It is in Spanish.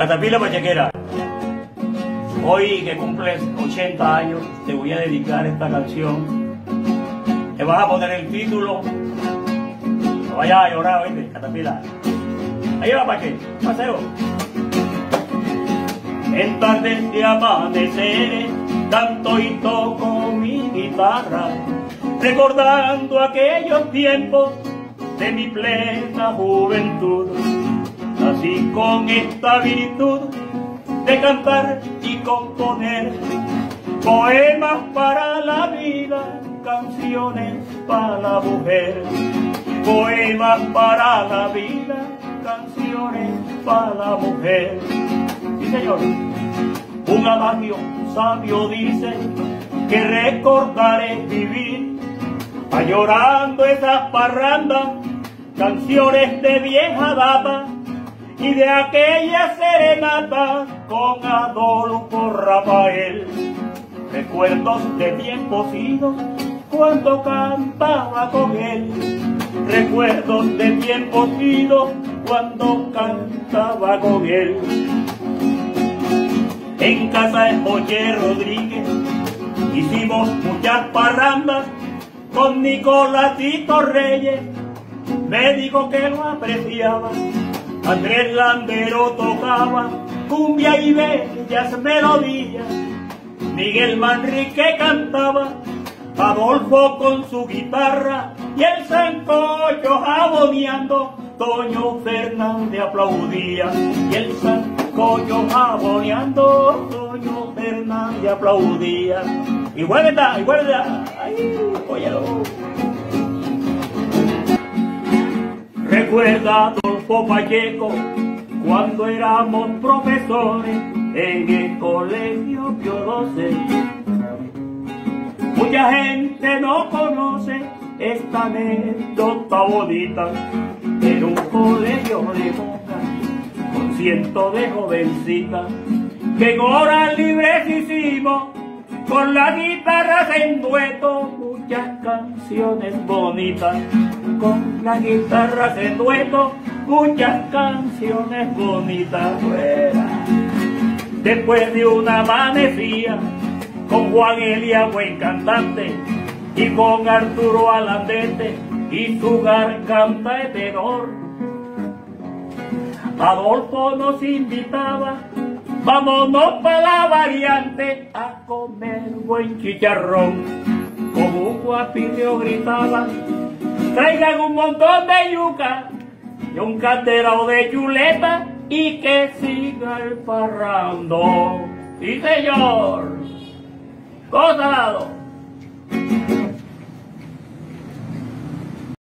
Catapila Pachequera, hoy que cumples 80 años, te voy a dedicar esta canción. Te vas a poner el título. No vayas a llorar, oíste, Catapila. Ahí va, Pache, paseo. En tardes de amanecer, canto y toco mi guitarra, recordando aquellos tiempos de mi plena juventud. Así con esta virtud de cantar y componer poemas para la vida, canciones para la mujer. Poemas para la vida, canciones para la mujer. Sí, señor. Un adagio sabio dice que recordar es vivir, añorando esas parrandas, canciones de vieja data y de aquella serenata con Adolfo Rafael. Recuerdos de tiempos idos cuando cantaba con él. Recuerdos de tiempos idos cuando cantaba con él. En casa de José Rodríguez hicimos muchas parrandas con Nicolásito Reyes, médico que lo apreciaba. Andrés Landero tocaba cumbia y bellas melodías. Miguel Manrique cantaba, Adolfo con su guitarra y el sancocho jaboneando. Toño Fernández aplaudía y el sancocho jaboneando. Toño Fernández aplaudía. Y vuelta, ay, óyelo. Recuerda Adolfo Pacheco cuando éramos profesores en el colegio Pío XII. Mucha gente no conoce esta anécdota bonita. En un colegio de monjas con cientos de jovencitas que en horas libres hicimos con las guitarras en dueto muchas canciones bonitas. Con las guitarras en dueto muchas canciones bonitas. Fuera. Después de una amanecía con Juan Elia, buen cantante, y con Arturo Alandete y su garganta de tenor, Adolfo nos invitaba, vámonos para la variante a comer buen chicharrón. Como un guapillo gritaba, traigan un montón de yuca y un caterao de chuleta y que siga el parrando. Sí, señor. Cosa dado.